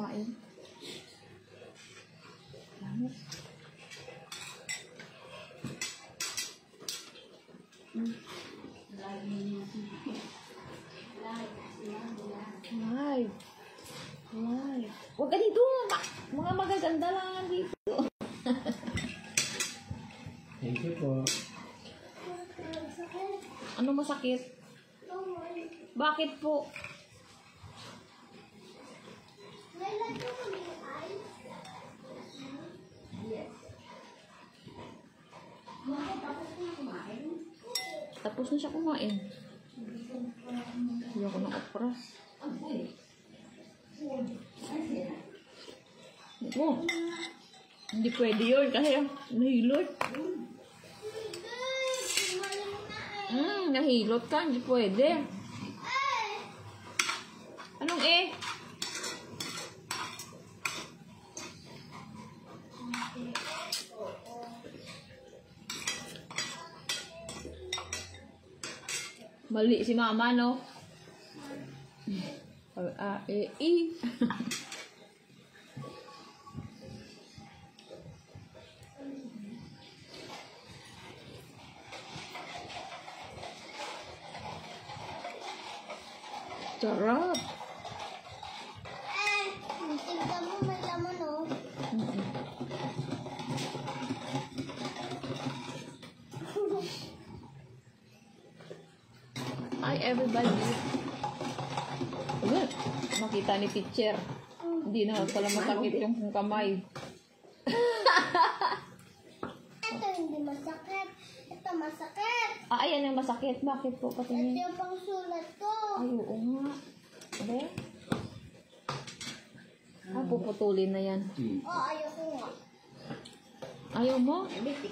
kumain. Langit. Live. Live. Huwag ka dito. Mga magaganda lang dito. Thank you po. Ano masakit? Bakit po? Tapos na siya kumain. Hindi ako ng okra. Oh, hindi pwede yun kasi nahilot. Nahilot ka, hindi pwede. Anong eh? Mali si mama, no? I. Sarap. Tignan mo, may laman, oh. Hi, everybody. Ulit, makita ni teacher. Hindi na pala masakit yung kamay. Ito hindi masakit. Ito masakit. Ayan yung masakit. Bakit po? Ito Patingin. yung pang sulat ko. Ay, oo nga. Sabi? Puputulin na yan. Oh, ayoko nga. Ayaw mo?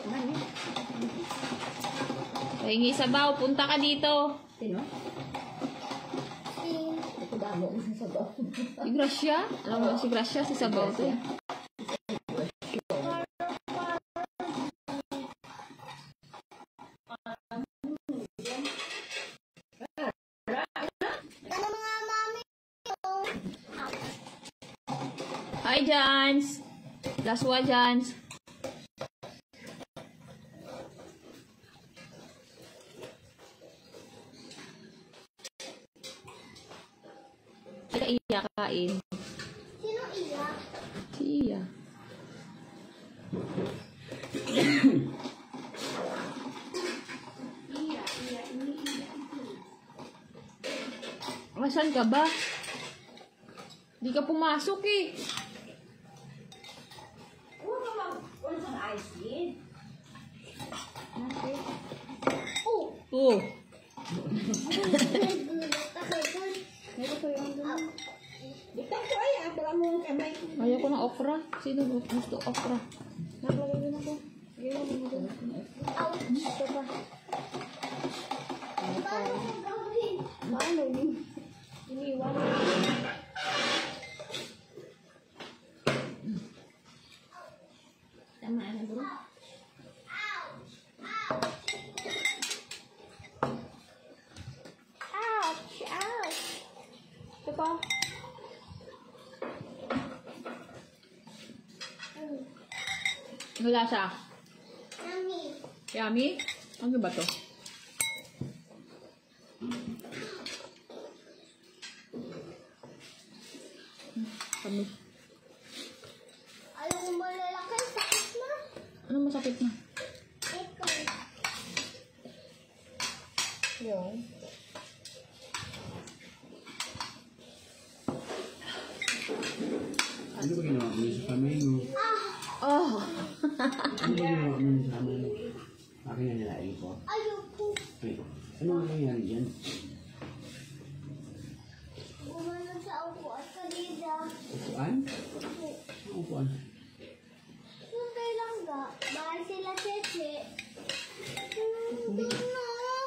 Pahingi sabaw. Punta ka dito. Si Si Gracia? Alam mo si Gracia? Si sabaw to. ano mga mami? Hi, Jans. Laswa, Jans. Sila iya kain. Sino iyak? Si Iya. Asan ka ba? Di ka pumasok eh. Oh. Ayaw ko ng okra. Sino gusto okra? Naglagay din ako. Ito pa. Paano mo gawin? Paano yun? Iniwan. Tama na bro. Ouch! Ouch! Ito pa. Wala siya. Yummy! Yummy? Ano ba to? Kami. Ayaw ko malalaki. Sakit na. Ano masakit na? Ito. Yung. Ano ba ginawa mo sa kamay mo? Oh. Ano ba ginawa mo sa kamay mo? Akin na nilain ko. Ayoko. Ay, ano ang nangyari dyan? Umano sa upuan kanina. Upuan? Ano upuan? Yung kay Langga, bahay sila Cheche. Doon na.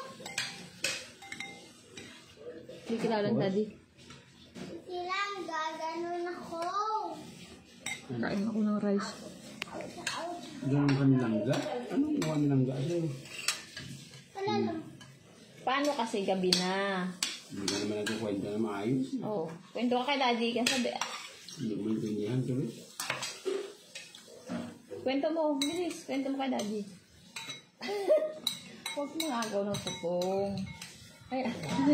Hindi kilala ng daddy. Si Langga, ganun ako. Kain ako ng rice. Ganun ka nilangga? Anong ginawa nilangga sa'yo? Wala lang. Paano kasi gabi na? Hindi ka naman nagkukwento na maayos. Oh, kwento ka kay daddy kasi sabi, Hindi mo intindihan tuloy. Kwento mo, bilis. Kwento mo kay Daddy. Huwag mo agaw ng pupong. Ay,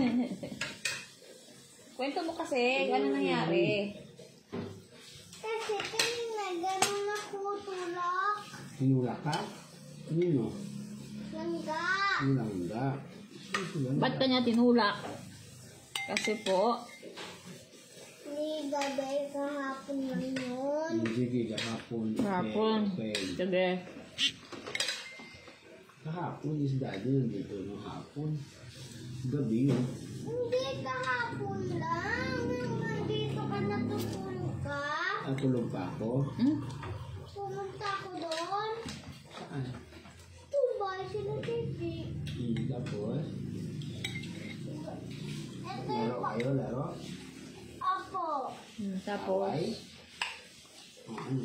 kwento mo kasi, ano nangyari? Kasi kanina ganun ako tulak. Tinulak ka? Nino? Langga. Langga. Ba't kanya tinulak? Kasi po, Ni gabi kahapon lang yun. Sige, kahapon. hapon. Okay. Sige. Kahapon is daddy nandito ng hapon. Gabi yun. Hindi kahapon lang. Nung nandito ka natutulog ka. Ang tulog pa ako. Hmm? Pumunta ako doon. Saan? Tumbay sila Titi. Tapos, Ito laro yung kayo, laro. Apo. Tapos, Away. O, ano?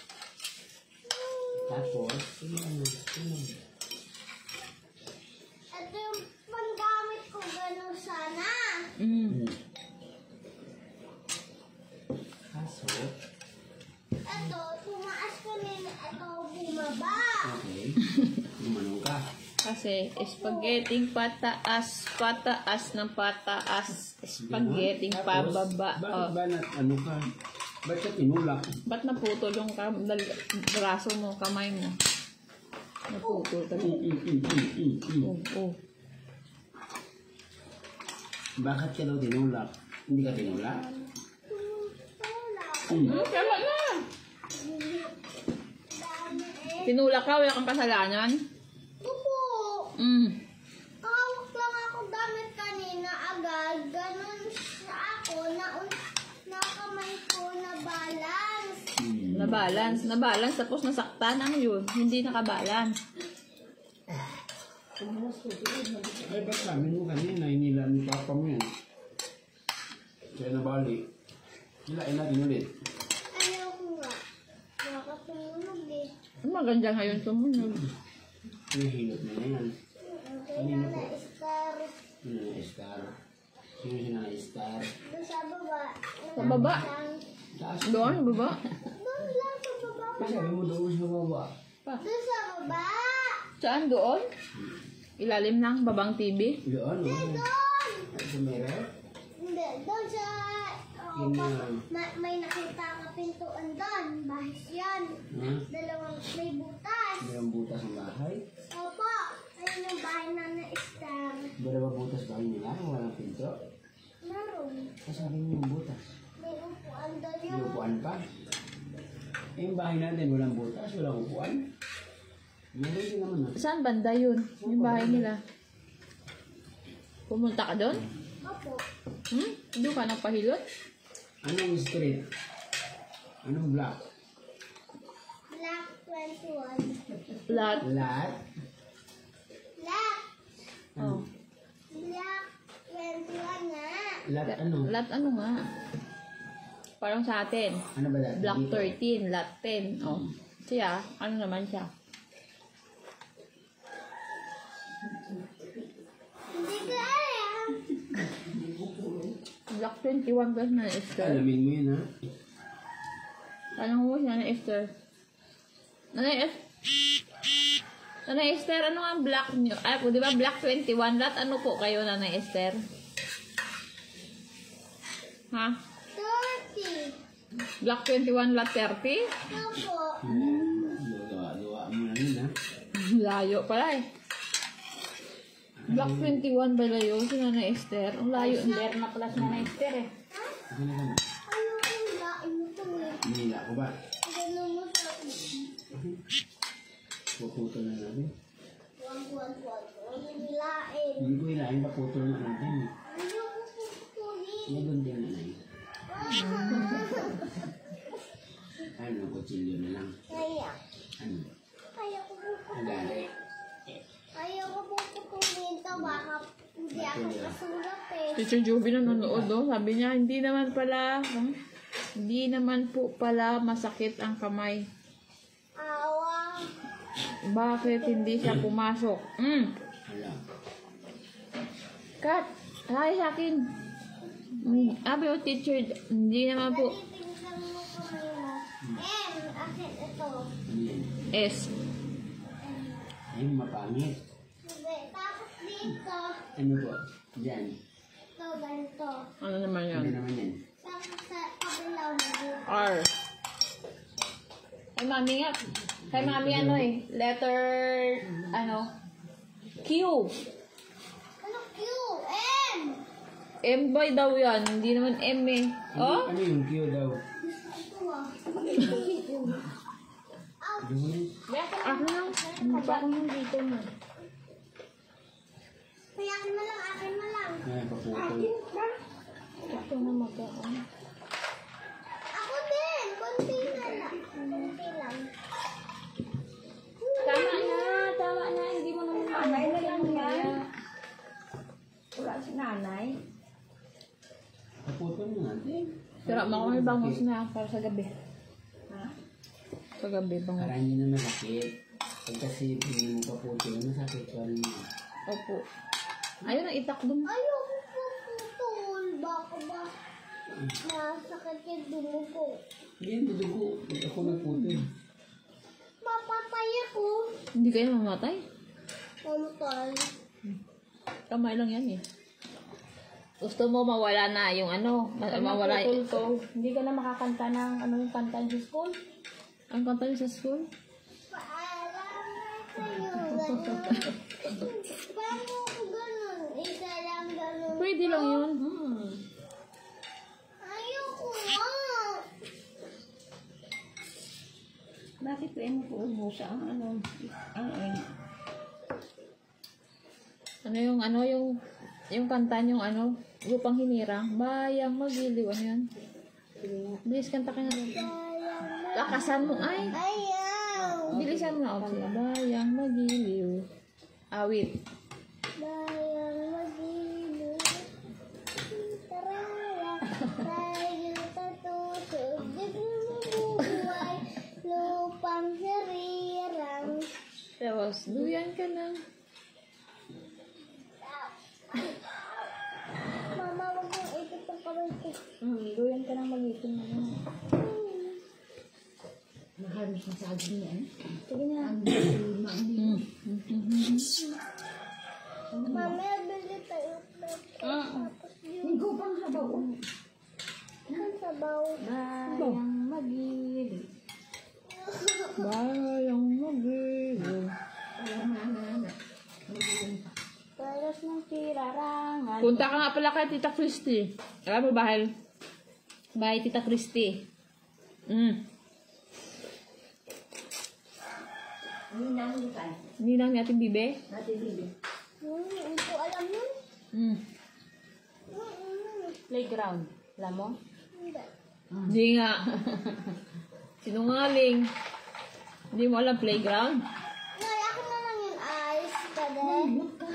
Tapos, ano? Ito yung panggamit ko gano'n sana. mm, Kaso, Ito, tumaas ko nila. Ito, bumaba. okay. Gumanong ka. kasi spaghetti pataas, pataas ng pataas, spaghetti pababa. Bakit Oh. ba ano ka? Ba't ka tinulak? Ba't naputol yung braso mo, kamay mo? Naputol talaga. Oh, oh. Bakit ka daw tinulak? Hindi ka tinulak? Tama na! Tinulak ka, wala kang kasalanan? Opo. Hawak lang ako damit kanina agad. Ganun na ako. Nakamay ko na balance. Nabalance, tapos nasaktan ang yun. Hindi nakabalance. Ay, ba't sabi mo kanina, hinila ni Papa mo yan? Kaya nabali. Hilain natin ulit. Ayaw ko nga. Nakatulog eh. Maganda ngayon sumunod. Hinahilot mo na yan. Kaya na-star. Sino na star? Sino siya na star? Doon sa baba. Sa baba? Taas. Doon, baba. Doon lang sa baba. Kasi sabi mo doon sa baba. Doon sa baba. Saan doon? Ilalim ng babang TV. Doon, Doon. Ay, sa meron? Hindi. Doon sa... Yun na. May nakita ka pintuan doon. Bahis yan. Ha? May butas. Mayroong butas ng bahay? Opo. Ayun yung bahay na na-star. Dalawa butas bahay nila? Walang pinto? Meron. Kasi sabi mo yung butas. May upuan doon May yun. upuan pa? Eh, yung bahay natin, walang butas, walang upuan. Meron din naman ah. Saan banda yun? Yung bahay nila. Pumunta ka doon? Opo. Doon ka nagpahilot? Anong street? Anong block? Black 21. Lahat. Lot? Black. Oh. Black 21 nga. Lot ano? Lot ano nga? Parang sa atin. Ano ba lot? Block Dito? 13, lot 10. Oh. Siya, ano naman siya? Hindi ko alam. Block 21 plus na Esther. Alamin mo yun ha? Tanong mo siya na Esther. Nanay Esther, ano ang block nyo? Ay po, di ba block 21? Lot ano po kayo, Nanay Esther? Ha? 30. Block 21, lot 30? Opo. Luwa mo na yun ha? Layo pala eh. Block 21 ba layo si Nanay Esther? Ang layo. Esther na pala si Nanay Esther eh. Ano ka na? Ano yung lain mo ito eh? Hinila ko ba? Ganun mo sa... Puputol na natin. Wag. Ano yung lain? Hindi ko hilahin, paputol na natin. Ano yung puputulin? Meron din na yun. Ano, kutsilyo na lang. Kaya. Ano? Kaya ko puputulin. Agali. Kaya ko puputulin ito. Baka hindi ako kasulat eh. Teacher Joby nanonood oh. Sabi niya, hindi naman po pala masakit ang kamay. Awa. Bakit hindi siya pumasok? Hala. Kat, ay sa akin. Abi o teacher, hindi naman po. Pinipinsang S. Ayun, mapangit. Hindi. Tapos dito. Ano po? Diyan. Ito, ganito. Ano naman Ano yan? naman yan? Sa kabilaw na dito. R. Kay mami nga. Kay mami ano eh. Letter, ano? Q. Ano Q? M! M boy daw yan. Hindi naman M eh. Oh? Ano yung Q daw? Ito ah. Ano mo yun? Ako lang. Hindi pa ako yung dito mo. Kaya akin na lang, akin na lang. Ay, paputol. Ito na magkaan. Ako din! Konti na lang. Konti lang. Tama na. Tama na. Hindi mo naman nanay na lang yan. Wala si nanay. Paputol mo natin. Pero mo kami bangus na para sa gabi. Ha? Sa gabi bangus. Para hindi na masakit. Pag kasi hindi mo paputol, masakit pa rin yun. Opo. Ayun ang itak dun. Ayoko po putol. Baka ba nasakit yung dumugo. Hindi, madugo. Pag ako nagputol. Mapatay ako. Hindi kayo mamatay. Mamutol. Kamay lang yan eh. Gusto mo mawala na yung ano, mawala Putol ko. Hindi ka na makakanta ng ano yung kanta sa school. ang kanta niyo sa school. Paalam na sa'yo. Ganun. Paano kung ganun? Isa lang ganun. Pwede lang yun. Ayoko nga. Bakit kayo mo po umusa ang ano? Ano yung kanta niyong ano, Lupang Hinirang, Bayang Magiliw, ano yan? Bilis kanta ka na. Lakasan mo, ay. Ayaw. Bilisan mo na, okay. Bayang Magiliw. Awit. Bayang mag-ilo. Taraya. Tayo tatusog. Bubuhay. Lupang hirirang. Tapos, duyan ka na. Mama, wag mong ipit ang kamay ko. Doyan ka nang mag-itin na yun. Mahalos na sa agin yan. Sige na. Mami, bili tayo. Tapos yung Hindi ko pang habaw. sabaw. Bayang magili. Bayang Magiliw. Paras ng sirarangan. Punta ka nga pala kay Tita Christy. Alam mo bahay? Bahay Tita Christy. Hindi na mo ka. Hindi lang natin bibe. Natin bibi. Hindi ko alam yun. Playground. Alam mo? Hindi. Hindi nga. Sinungaling. Hindi mo alam playground? Nay, ako na lang yun. Ice ka din.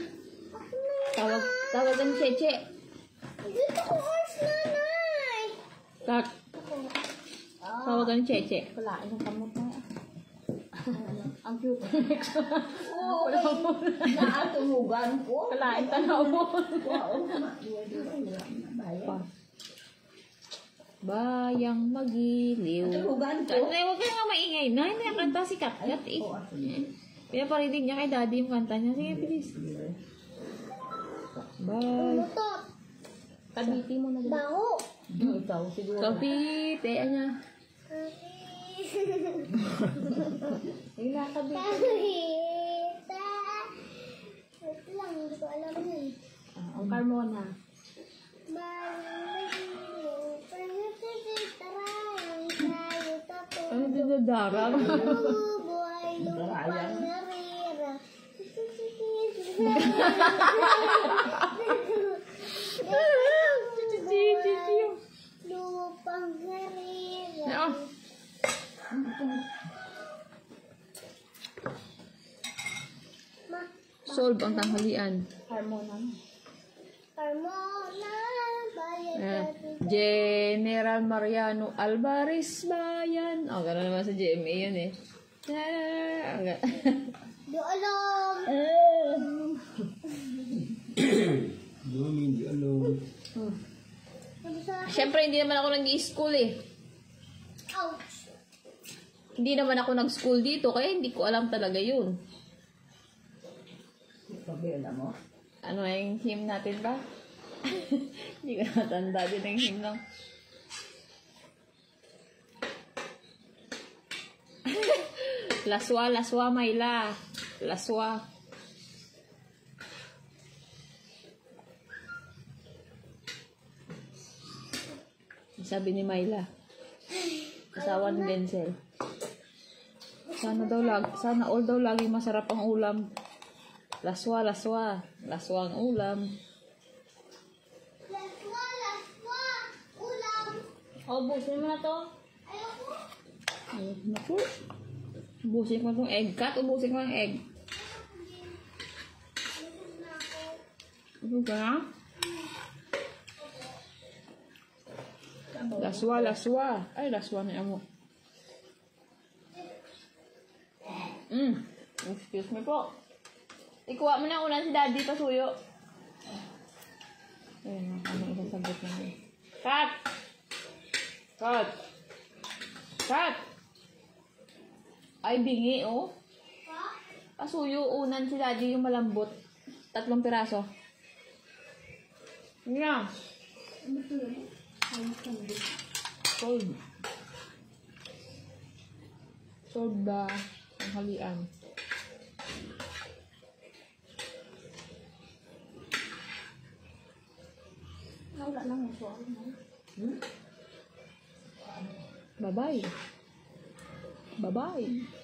Tawagan Cheche. Dito ko ice na, Nay. Tawagan Cheche. Wala. Isang kamot na. Ang cute. Oo, Naatumugan ko. Kalain tanaw mo. Bayang Magiliw. Tumugan ko. Ay, huwag ka nga maingay. Nay, may kanta si Katkat eh. Kaya parinig niya kay daddy yung kanta niya. Sige, bilis. Bye. Mutot. Kabiti mo na. Baho. Ikaw siguro. Kapite, niya. Hindi na kabiti. Kahita. Wait lang, hindi ko alam yun. Ang Carmona. Ano dadadarang? Buhay lupang narira. Lupang narira. Solve ang tanghalian. Carmona. Carmona, bayan General Mariano Alvarez Bayan. Oh, gano'n naman sa GMA yun eh. Do alam. Doon, hindi alam. Sabi sa akin, Siyempre, hindi naman ako nag-i-school eh. ouch. Hindi naman ako nag-school dito, kaya hindi ko alam talaga yun. Pabila mo. Ano yung hymn natin ba? Hindi ko natanda din ang hymn lang. Laswa, laswa, Mayla. Laswa. Sabi ni Mayla. Asawa ni Denzel. Sana all daw lagi masarap ang ulam. Laswa, laswa. Laswa ang ulam. Laswa, laswa. Ulam. Oh, busin mo na to. Ayoko. Ay, naku. Ubusin ko itong egg. Kat, ubusin ko ang egg. Ano ka? Laswa, laswa. Ay, laswa ni amo. Excuse me po. Ikuha mo na una si daddy pasuyo. Ayun, ano isasagot na yun. Cut! Cut! Cut! Ay, bingi, oh. Pasuyo, unan si daddy yung malambot. 3 piraso. Hindi na. Sold. Sold ba ang halian? Wala lang mo so. Bye-bye. Bye-bye.